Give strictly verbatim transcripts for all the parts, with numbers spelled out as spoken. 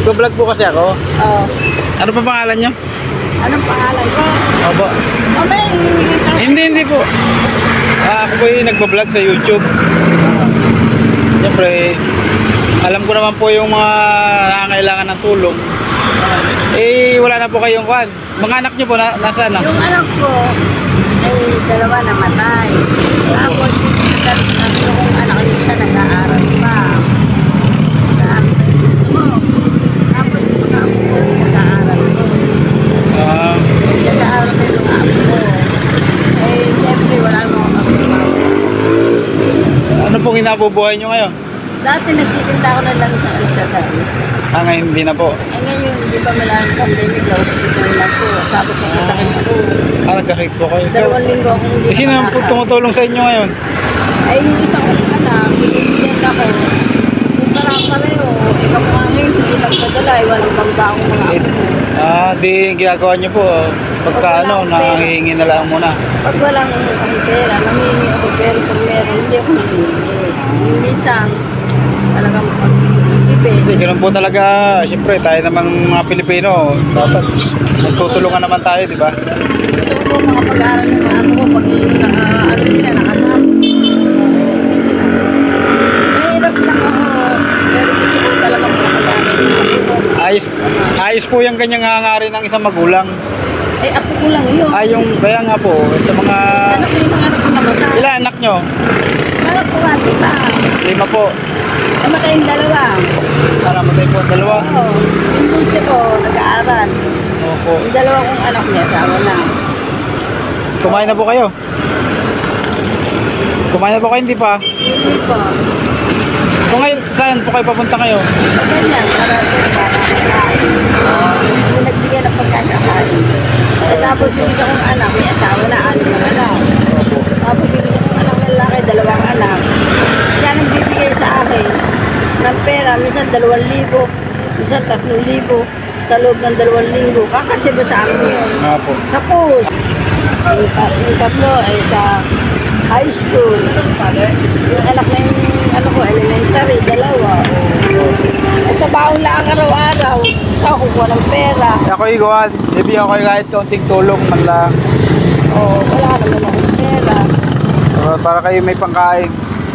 Nagbablog po kasi ako. Oo. Ano pa pangalan nyo? Anong pangalan ko? Opo. O, may Hindi, hindi po. Ah, ako po yung nagbablog sa YouTube. Siyempre, alam ko naman po yung mga nangangailangan ng tulong. Eh, wala na po kayong kwan. Mga anak nyo po, na, nasaan na? Yung anak ko, ay dalawa namatay. Tapos, yung tatlong anak yung isa nag-aaral pa. Tapos, yung mga apo ko nag-aaral ko. Ah, Nag-aaral na yung apo ko. Eh, siyempre, wala naman kami. ano pong inabubuhay nyo ngayon? Dati nagtitinda ako ng langis sa kalsada. Ah, ngayon hindi na po. Eh ngayon, di ba malang pandemic, daw hospital na po. Tapos nagkasakit ako. Ah, nagkasakit po kayo. Dalawang linggo akong hindi Eh, sino ang nakalakad. tumutulong sa inyo ngayon? Ay, yung isang anak, binibigyan ako. Kung parang pareho, ikaw mo nga ngayon, hindi nagpadala. Iwan ibang baong mga Eh, ako. ah, di ginagawa nyo po. Pagka Pag wala ano, akong pera. nangihingi na lang muna. Pag walang akong pera, nangihingi ako. Pero pag meron, hindi ako nangihingi. Yung minsan, talagang pag-ibig. Hindi, ganun po talaga. Siyempre, tayo namang mga Pilipino. Dapat magtutulungan naman tayo, di ba? Gusto ko mga pag-aaral ng mga ako ko pag naka, ano nila, nakasama. Mahirap lang ako, pero gusto ko talaga pag-aaral. Ayos, ayos po yung kanyang hangarin ng isang magulang. Ay, apo ko lang yun. Ay, yung, kaya nga po, sa mga... Anak ko yung mga anak ko namatay. Ilan anak nyo? Anak ko nga, diba? Lima po. Namatay yung dalawa. Para matay po ang dalawa. Oo. Yung bunso ko, nag-aaral. Opo. Yung dalawa kong anak niya, asawa na. Kumain na po kayo? Kumain na po kayo, hindi pa? Hindi po. Kung ngayon, saan po kayo papunta kayo? Ganyan, para ito, para nakain. Yung nagbigay ng pagkakakain. At tapos yung isa kong anak, may asawa na, anim ng anak. Opo. Tapos yung isa kong anak ng lalaki, dalawang anak. Siya nagbibigay sa akin ng pera, minsan dalawang libo, minsan tatlong libo, sa loob ng dalawang linggo. Kakasiba sa amin yun. Opo. Tapos, yung, tat- yung tatlo ay sa high school. Yung anak na yung ano ko, elementary, dalawa. At sa baon lang araw-araw, sa kukuha ng pera. Ako iguan, ibigyan ko kayo kahit kaunting tulong man lang. O, wala naman akong pera. Uh, para kayo may pangkain.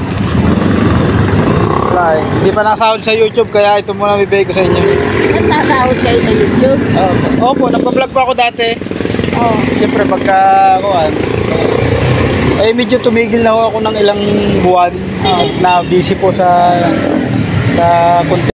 Wala eh. Hindi pa nasahod sa YouTube kaya ito muna bibigay ko sa inyo. At nasahod kayo sa YouTube. Opo, Opo nagpa-vlog pa ako dati. Oh. Siyempre pagka kuan, eh medyo tumigil na ako ng ilang buwan. Oh. Na busy po sa sa content.